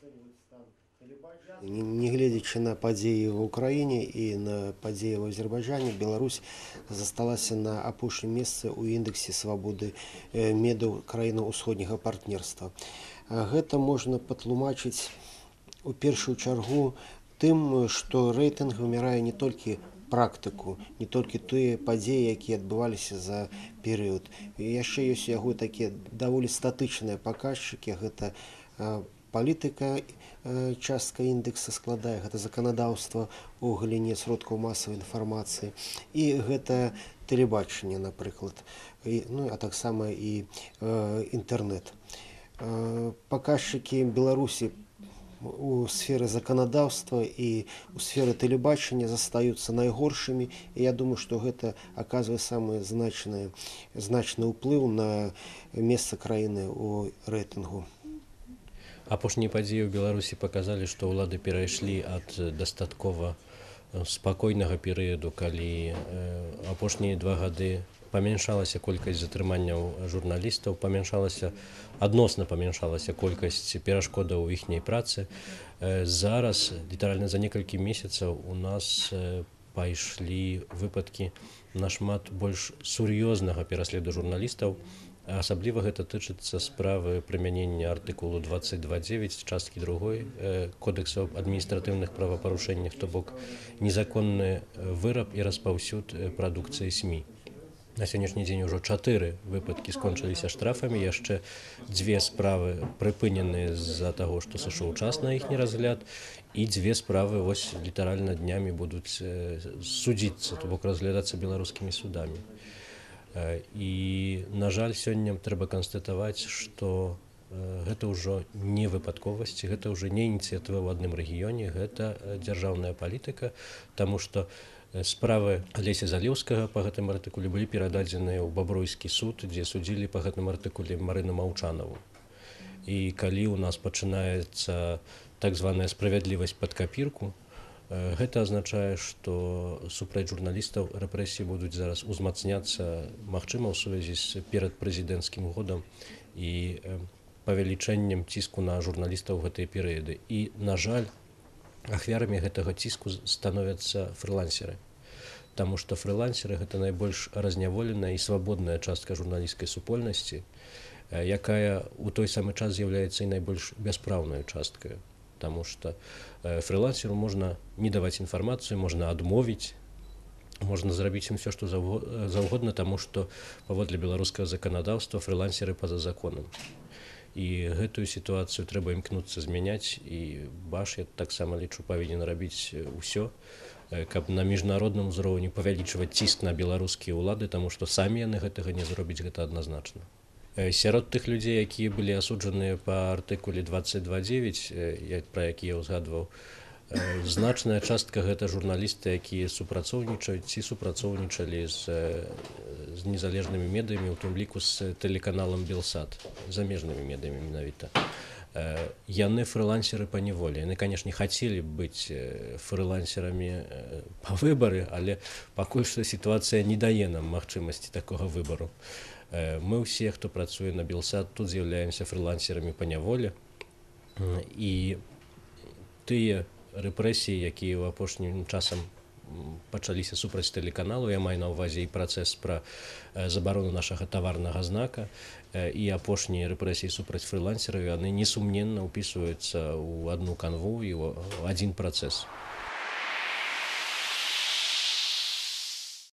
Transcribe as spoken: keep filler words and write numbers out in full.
Не глядячи на падзеі в Украине и на падзеі в Азербайджане, Беларусь засталася на апошнім месцы ў індексе свабоды медыа краінаў усходняга партнерства. Гэта можна патлумачыць у першую чаргу тым, што рэйтынг вымярае не толькі практыку, не толькі тыя падзеі, якія адбываліся за перыяд. І яшчэ ёсць у яго такія даволі статычныя паказчыкі, гэта палітыка, частка індекса складае, гэта заканадаўства ў галіне сродкаў масавай інфармацыі, і гэта тэлебачанне, напрыклад, і, ну, а таксама і э, інтэрнэт. Э, паказчыкі Беларусі у сферы заканадаўства і у сферы тэлебачання застаюцца найгоршымі, і я думаю, што гэта аказвае самы значны, значны ўплыў на месца краіны ў рэйтынгу. Апошнія падзеі ў Беларусі паказалі, што ўлады перайшлі ад дастаткова спакойнага перыяду, калі апошнія два гады памяншалася колькасць затрыманняў журналістаў, памяншалася, адносна памяншалася колькасць перашкодаў у іхняй працы. Зараз, літаральна за некалькі месяцаў, у нас пайшлі выпадкі нашмат больш сур'ёзнага пераследу журналістаў. Асабліва гэта тычыцца справы прымянення артыкулу двадцать два девять часткі другой Кодексу адміністратыўных правапарушэнняў, то бок незаконны выраб і распаўсюд прадукцыі СМІ. На сённяшні дзень ужо чатыры выпадкі скончыліся штрафамі, яшчэ дзве справы прыпынены з-за таго, што сышоў час на іхні разгляд, і дзве справы вось літаральна днямі будуць судзіцца, то бок разглядацца беларускімі судамі. І, на жаль, сёння трэба канстатаваць, што гэта ўжо не выпадковасць, гэта ўжо не ініцыятыва ў адным рэгіёне, гэта дзяржаўная палітыка, таму што справы Алеся Залеўскага па гэтым артыкуле былі перададзеныя ў Бабруйскі суд, дзе судзілі па гэтым артыкуле Марыну Маўчанаву. І калі ў нас пачынаецца так званая справядлівасць пад капірку, гэта азначае, што супраць журналістаў рэпрэсіі будуць зараз узмацняцца, магчыма, ў сувязі з перадпрэзідэнцкім годам і павелічэннем ціску на журналістаў у гэтыя перыяды. І, на жаль, ахвярамі гэтага ціску становяцца фрылансеры. Таму што фрылансеры – гэта найбольш разняволеная і свабодная частка журналісцкай супольнасці, якая ў той самы час з'яўляецца і найбольш бяспраўнай часткай. Таму што фрылансеру можна не даваць інфармацыю, можна адмовіць, можна зрабіць ім все, што заўгодна, таму што паводле беларускага заканадаўства фрылансеры па-за законам. І гэтую сітуацыю трэба імкнуцца змяняць, і Баш, я таксама лічу, павінен рабіць ўсё, каб на міжнародным узроўні павялічваць ціск на беларускія ўлады, таму што самі яны гэтага не зробяць, гэта адназначна. Сярод тых людзей, якія былі асуджаныя па артыкуле двадцать два девять, пра які я ўзгадваў, значная частка гэта журналісты, якія супрацоўнічаюць ці супрацоўнічалі з, з незалежнымі медыямі, у тым ліку з тэлеканалам Белсат, замежнымі медыямі менавіта. Яны фрылансеры па неволі. Яны, канешне, хацелі быць фрылансерамі па выбары, але пакуль што сітуацыя не дае нам магчымасці такога выбару. Мы ўсе, хто працуе на Белсат, тут з'яўляемся фрылансерамі па няволі, і тыя рэпрэсіі, якія ў апошнім часам пачаліся супраць тэлеканалу, я маю на ўвазе і працэс пра забарону нашага таварнага знака, і апошнія рэпрэсіі супраць фрылансераў, яны несумненна ўпісваюцца ў адну канву і ў адзін працэс.